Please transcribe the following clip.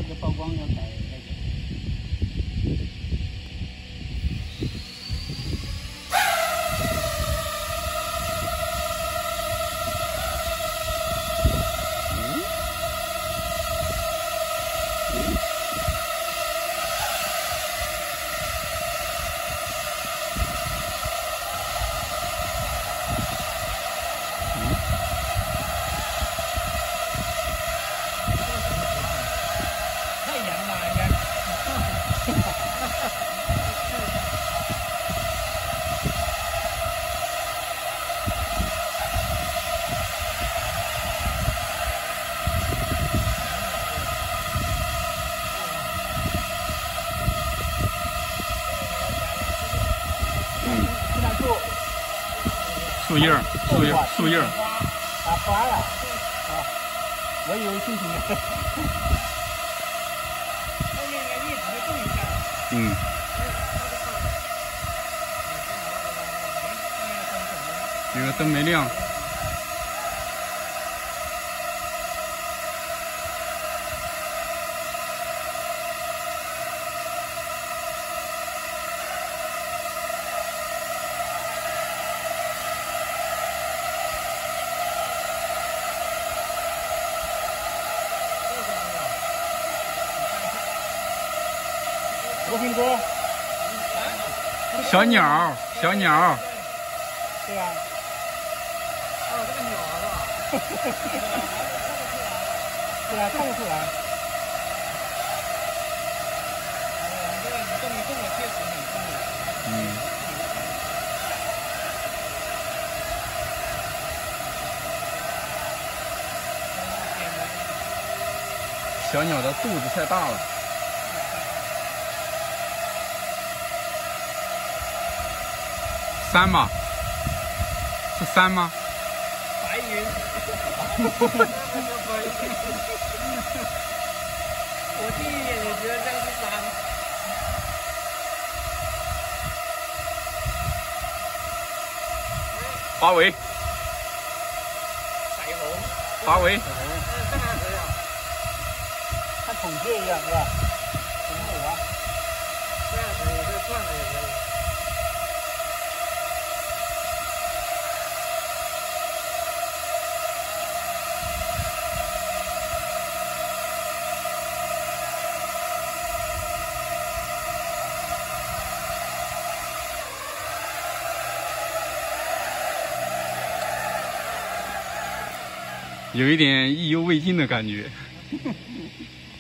个曝光要改那个。 树叶儿，树叶儿。 啊，花了啊！我以为心情。后面那个叶子会动一下。 嗯。那个灯没亮。 罗平哥， 小鸟，小鸟。 对啊。哦，这个鸟是吧？对啊，看得出来。这个你动一动，确实很重要。 嗯。小鸟的肚子太大了。 山吗？是山吗？ 白云。我第一眼也觉得像是山。 华为。 彩虹。 华为。 这个可以啊。像孔雀一样是吧？很美啊。这样可以，这个转的也可以。 有一点意犹未尽的感觉。